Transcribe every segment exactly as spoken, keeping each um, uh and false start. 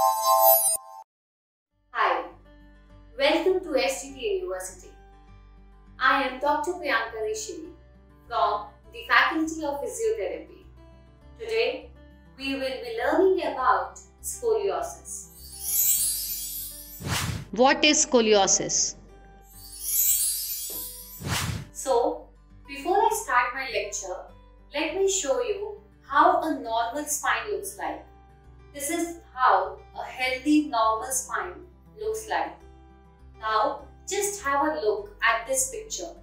Hi, welcome to S T T University. I am Doctor Priyanka Rishini from the Faculty of Physiotherapy. Today, we will be learning about scoliosis. What is scoliosis? So, before I start my lecture, let me show you how a normal spine looks like. This is how a healthy normal spine looks like. Now, just have a look at this picture.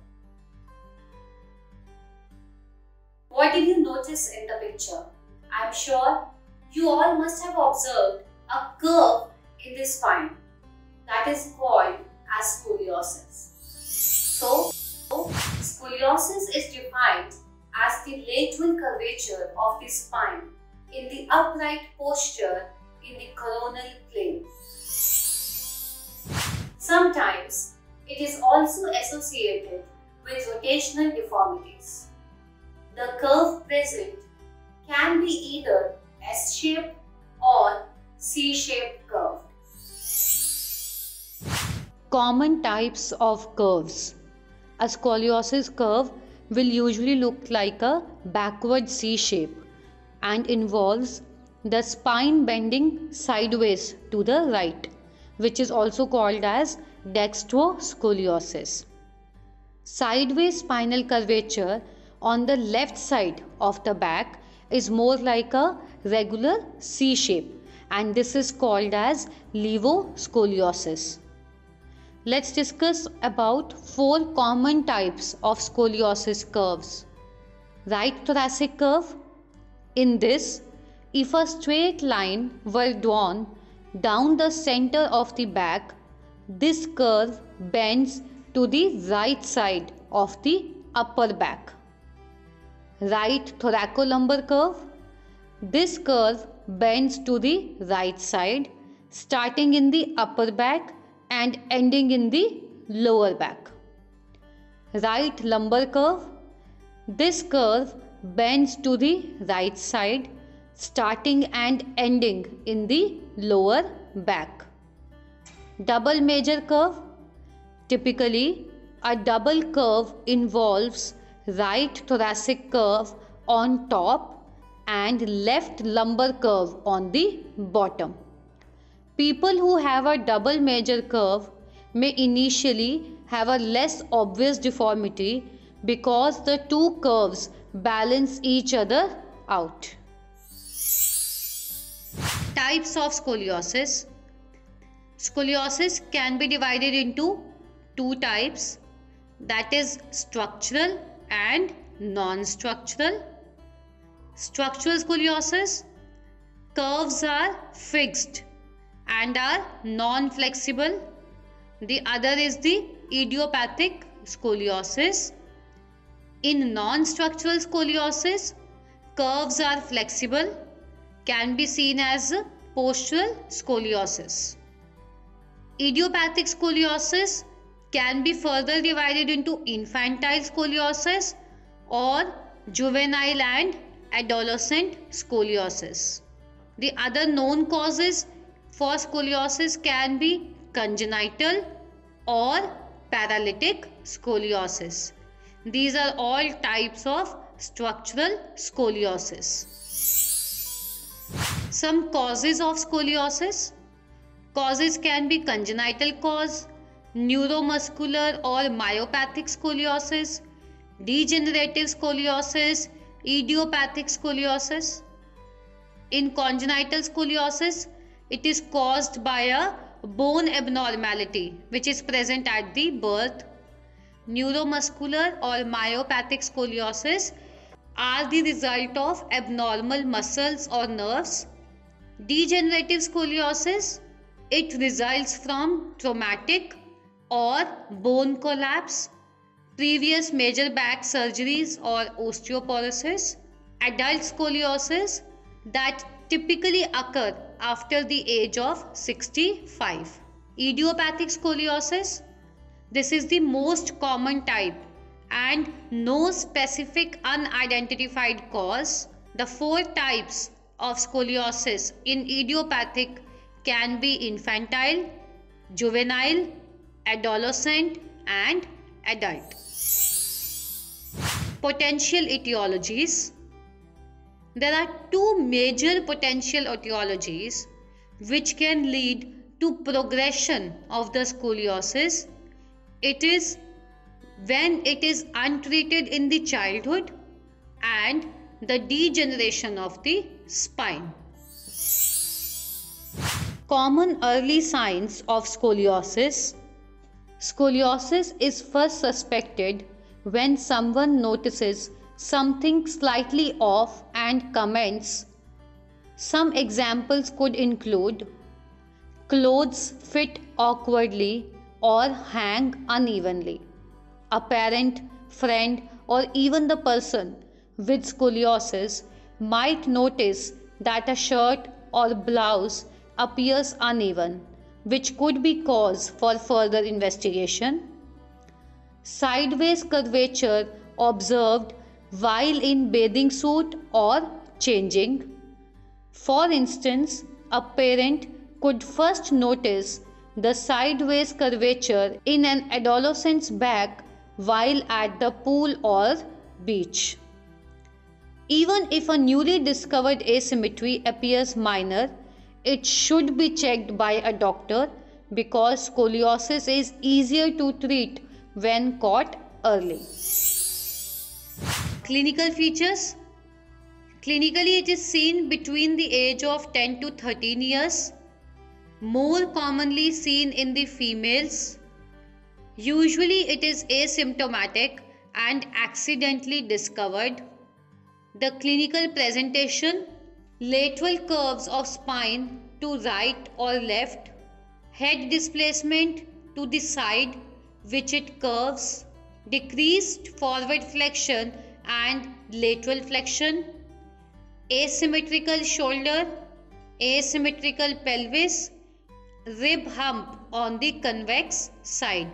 What did you notice in the picture? I am sure you all must have observed a curve in the spine that is called as scoliosis. So, scoliosis is defined as the lateral curvature of the spine in the upright posture in the coronal plane. Sometimes it is also associated with rotational deformities. The curve present can be either S-shaped or C-shaped curve. Common types of curves. A scoliosis curve will usually look like a backward C shape and involves the spine bending sideways to the right, which is also called as dextroscoliosis. Sideways spinal curvature on the left side of the back is more like a regular C shape, and this is called as levoscoliosis. Let's discuss about four common types of scoliosis curves. Right thoracic curve. In this, if a straight line were drawn down the center of the back, this curve bends to the right side of the upper back. Right thoracolumbar curve. This curve bends to the right side, starting in the upper back and ending in the lower back. Right lumbar curve. This curve bends to the right side, starting and ending in the lower back. Double major curve. Typically, a double curve involves right thoracic curve on top and left lumbar curve on the bottom. People who have a double major curve may initially have a less obvious deformity because the two curves balance each other out. Types of scoliosis. Scoliosis can be divided into two types, that is structural and non-structural. Structural scoliosis, curves are fixed and are non-flexible. The other is the idiopathic scoliosis. In non-structural scoliosis, curves are flexible, can be seen as postural scoliosis. Idiopathic scoliosis can be further divided into infantile scoliosis or juvenile and adolescent scoliosis. The other known causes for scoliosis can be congenital or paralytic scoliosis. These are all types of structural scoliosis. Some causes of scoliosis. Causes can be congenital cause, neuromuscular or myopathic scoliosis, degenerative scoliosis, idiopathic scoliosis. In congenital scoliosis, it is caused by a bone abnormality which is present at the birth. Neuromuscular or myopathic scoliosis are the result of abnormal muscles or nerves. Degenerative scoliosis, it results from traumatic or bone collapse, previous major back surgeries or osteoporosis. Adult scoliosis that typically occur after the age of sixty-five. Idiopathic scoliosis, this is the most common type and no specific unidentified cause. The four types of scoliosis in idiopathic can be infantile, juvenile, adolescent, and adult. Potential etiologies. There are two major potential etiologies which can lead to progression of the scoliosis. It is when it is untreated in the childhood and the degeneration of the spine. Common early signs of scoliosis. Scoliosis is first suspected when someone notices something slightly off and comments. Some examples could include clothes fit awkwardly or hang unevenly. A parent, friend, or even the person with scoliosis might notice that a shirt or blouse appears uneven, which could be cause for further investigation. Sideways curvature observed while in bathing suit or changing. For instance, a parent could first notice the sideways curvature in an adolescent's back while at the pool or beach. Even if a newly discovered asymmetry appears minor, it should be checked by a doctor because scoliosis is easier to treat when caught early. Clinical features. Clinically, it is seen between the age of ten to thirteen years, more commonly seen in the females. Usually, it is asymptomatic and accidentally discovered. The clinical presentation: lateral curves of spine to right or left, head displacement to the side which it curves, decreased forward flexion and lateral flexion, asymmetrical shoulder, asymmetrical pelvis, rib hump on the convex side.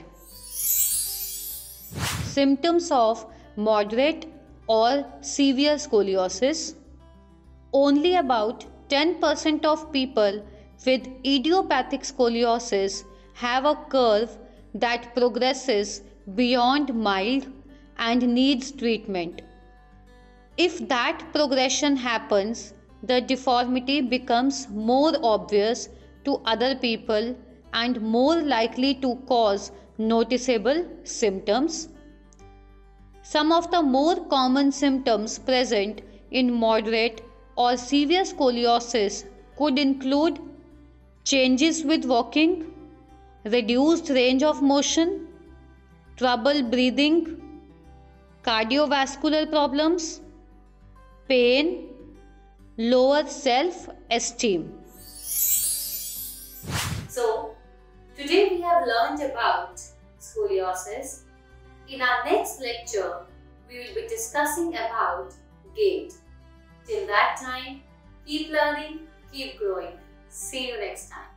Symptoms of moderate or severe scoliosis. Only about ten percent of people with idiopathic scoliosis have a curve that progresses beyond mild and needs treatment. If that progression happens, the deformity becomes more obvious to other people and more likely to cause noticeable symptoms. Some of the more common symptoms present in moderate or severe scoliosis could include changes with walking, reduced range of motion, trouble breathing, cardiovascular problems, pain, lower self-esteem. So, today we have learned about scoliosis. In our next lecture, we will be discussing about gait. Till that time, keep learning, keep growing. See you next time.